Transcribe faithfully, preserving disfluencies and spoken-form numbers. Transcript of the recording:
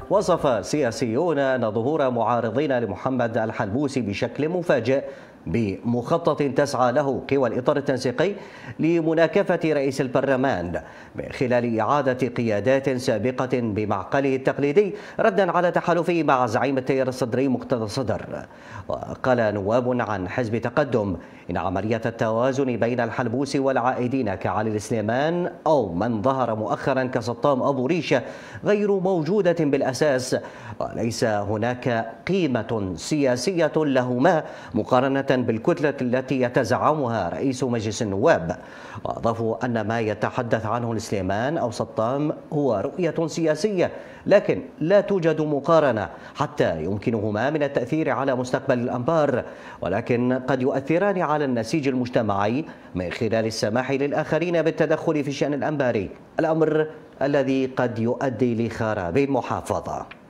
وصف سياسيون أن ظهور معارضين لمحمد الحلبوسي بشكل مفاجئ بمخطط تسعى له قوى الإطار التنسيقي لمناكفة رئيس البرلمان من خلال إعادة قيادات سابقة بمعقله التقليدي ردا على تحالفه مع زعيم التيار الصدري مقتدى الصدر. وقال نواب عن حزب تقدم إن عملية التوازن بين الحلبوسي والعائدين كعلي السليمان أو من ظهر مؤخرا كسطام أبو ريشة غير موجودة بالأساس، وليس هناك قيمة سياسية لهما مقارنة بالكتلة التي يتزعمها رئيس مجلس النواب. وأضافوا أن ما يتحدث عنه السليمان أو سطام هو رؤية سياسية، لكن لا توجد مقارنة حتى يمكنهما من التأثير على مستقبل الأنبار، ولكن قد يؤثران على النسيج المجتمعي من خلال السماح للآخرين بالتدخل في الشأن الأنباري، الأمر الذي قد يؤدي لخراب المحافظة.